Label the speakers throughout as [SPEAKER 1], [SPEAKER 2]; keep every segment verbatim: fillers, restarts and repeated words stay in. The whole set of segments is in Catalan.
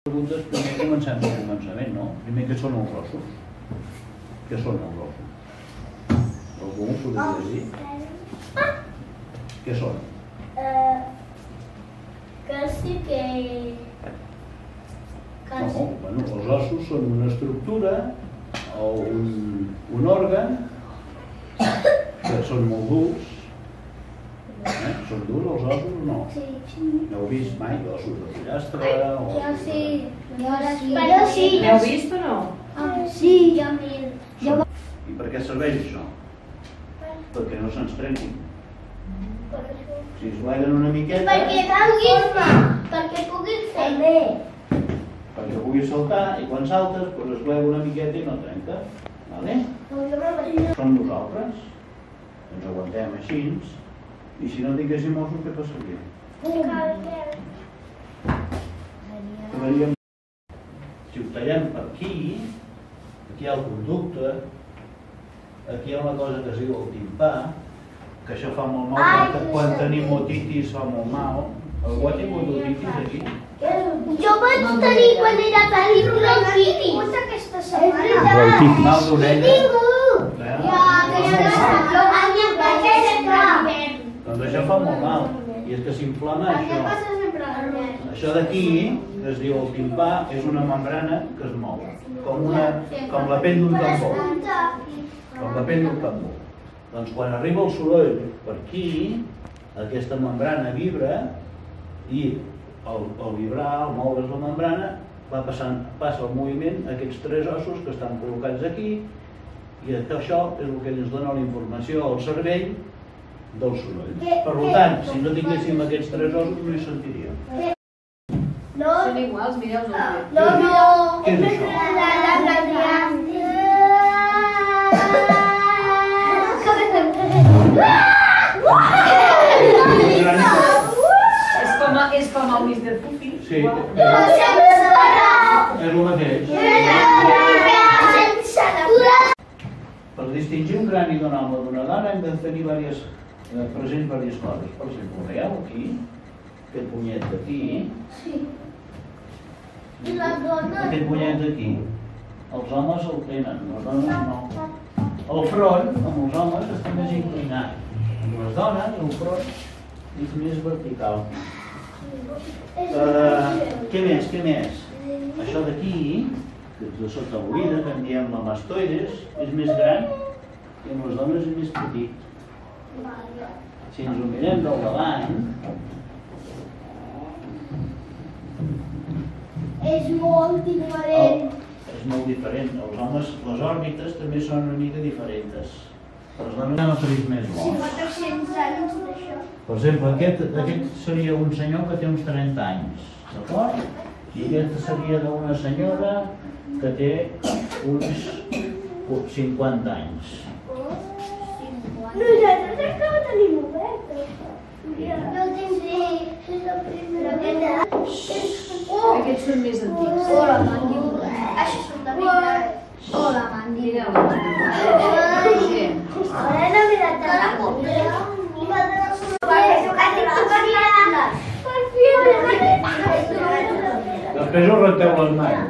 [SPEAKER 1] Preguntes, primer comencem pel començament, no? Primer, què són els ossos? Què són els ossos? Algú ho podria dir? Què són?
[SPEAKER 2] Que sí que...
[SPEAKER 1] No, bueno, els ossos són una estructura o un, un òrgan que són molt durs. Eh? Són durs els ossos o no?
[SPEAKER 2] Sí.
[SPEAKER 1] No heu vist mai ossos de pollastre? O...
[SPEAKER 2] Jo sí. Però sí.
[SPEAKER 3] L'heu vist o no?
[SPEAKER 2] Sí, jo mil.
[SPEAKER 1] I per què serveix això? Perquè no se'ns trenquin. Si es guaiden una miqueta...
[SPEAKER 2] Perquè puguis, perquè puguis fer bé.
[SPEAKER 1] Perquè puguis saltar i quan saltes doncs es guaida una miqueta i no trenca. Vale? Som nosaltres. Ens aguantem així. I si no tinguéssim ossos, què passaria? Quedaríem... Si ho tallem per aquí, aquí hi ha el conducte, aquí hi ha una cosa que es diu el timpà, que això fa molt mal, perquè quan tenim otitis fa molt mal. Algú ha tingut otitis aquí?
[SPEAKER 2] Jo vaig tenir quan era petit bronquitis. Aquesta setmana.
[SPEAKER 1] Mal d'orella? Doncs això fa molt mal. I és que s'inflama això. Això d'aquí, que es diu el timpà, és una membrana que es mou. Com, una, com la pell d'un tambor. Com la pell d'un tambor. Doncs quan arriba el soroll per aquí, aquesta membrana vibra i al, al vibrar, al moure's la membrana, va passant, passa el moviment a aquests tres ossos que estan col·locats aquí i això és el que ens dona la informació al cervell del soroll. Per tant, si no tinguéssim aquests tres ossos no hi sentiríem.
[SPEAKER 2] No.
[SPEAKER 3] Són iguals, mireu els ulls.
[SPEAKER 2] No, no.
[SPEAKER 1] Què és això?
[SPEAKER 3] És com el mister Puffy.
[SPEAKER 1] Sí, és el mateix. Per distingir un crani d'un home o d'una dona hem de tenir diverses, eh, presents diverses coses. Per exemple, veieu aquí, aquest punyet d'aquí, aquest punyet d'aquí. Els homes el tenen, les dones no. El front, amb els homes, està més inclinat. Amb les dones, el front és més vertical. Uh, què més, què més? Això d'aquí, que és de sota l'oïda, que en diem la mastoides, és més gran i amb les dones és més petit. Si ens ho mirem del davant...
[SPEAKER 2] És molt diferent.
[SPEAKER 1] És molt diferent. Els homes, les òrbites també són una mica diferents. Les dones han apareix més
[SPEAKER 2] Si
[SPEAKER 1] bons.
[SPEAKER 2] fa tres-cents anys d'això.
[SPEAKER 1] Per exemple, aquest, aquest seria un senyor que té uns trenta anys, d'acord? I aquesta seria d'una senyora que té uns cinquanta anys.
[SPEAKER 2] Nosaltres encara tenim obert. No tinc dir, és la primera vegada.
[SPEAKER 3] Aquests són més antics.
[SPEAKER 2] Hola, mandíbula. Això són de veritat. Hola, mandíbula. Ara no m'he de la comida.
[SPEAKER 1] Després us renteu les mans.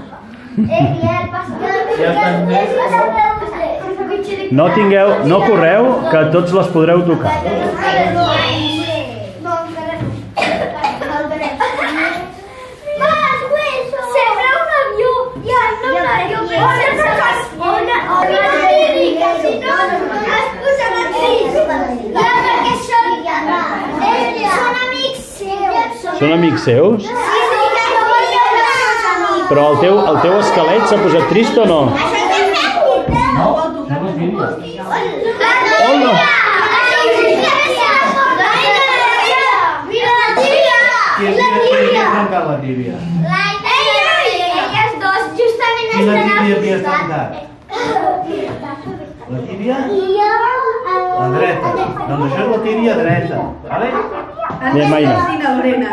[SPEAKER 1] Ja estan més...
[SPEAKER 4] No tingueu, no correu, que tots les podreu tocar.
[SPEAKER 2] Sembla un avió. Ja, no un avió, però sense cascona. Si no, es posen aquí. Ja, perquè són... Són amics seus.
[SPEAKER 4] Són amics seus? Però el teu, el teu esquelet s'ha posat trist o no?
[SPEAKER 1] No, sembla que hi havia.
[SPEAKER 4] Oh, no!
[SPEAKER 1] Qui havia trencat la tíbia?
[SPEAKER 2] Elles dos justament
[SPEAKER 1] Quina
[SPEAKER 2] estan
[SPEAKER 1] tíbia
[SPEAKER 2] al
[SPEAKER 1] havia
[SPEAKER 2] costat.
[SPEAKER 1] trencat? La tíbia? La dreta. Doncs això és la tíbia dreta. Vale?
[SPEAKER 4] Anem, Maina.
[SPEAKER 3] Cristina Lorena.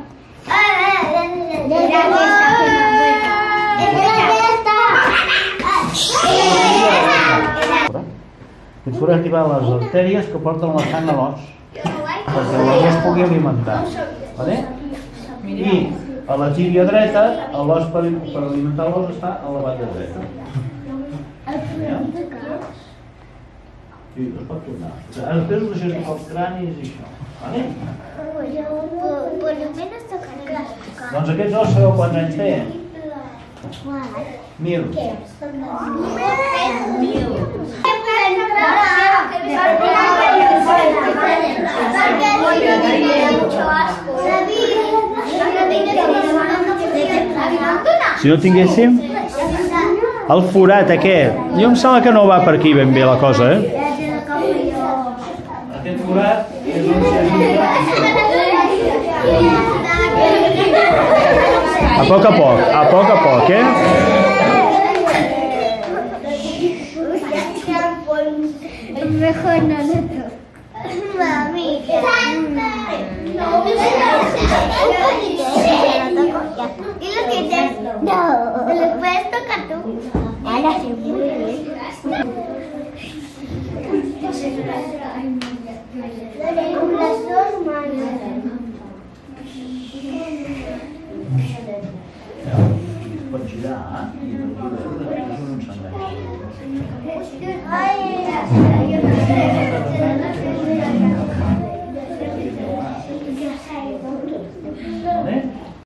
[SPEAKER 1] Ens farà activar les artèries que porten la sang a l'os, perquè l'os es pugui alimentar. Vale? I a la tíbia dreta, l'os per, per alimentar l'os està a la banda dreta. Sí, es pot tornar. Ara després us deixaré els cranis i això. Vale? Doncs aquests os sabeu quants anys té? Mil.
[SPEAKER 4] Si no tinguéssim el forat aquest, jo em sembla que no va per aquí ben bé la cosa, eh?
[SPEAKER 1] Aquest forat és un
[SPEAKER 4] A poc a poc, a poc a poc, eh?
[SPEAKER 2] Mejor no lo toco. Mami, no. ¿Y lo tienes? No. ¿Lo puedes tocar tú? Ahora sí, muy bien. Con las dos manos.
[SPEAKER 1] Pot girar i no veure, després no s'enganxa.
[SPEAKER 2] Ay,